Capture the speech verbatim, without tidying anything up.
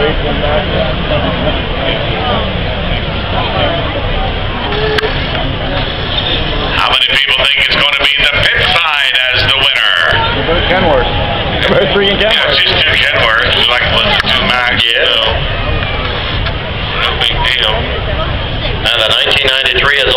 How many people think it's going to be the pit side as the winner? Kenworth. Number three in Kenworth. Yeah, she's two Kenworth. She's like two Max. Yeah. So, no big deal. And the nineteen ninety-three is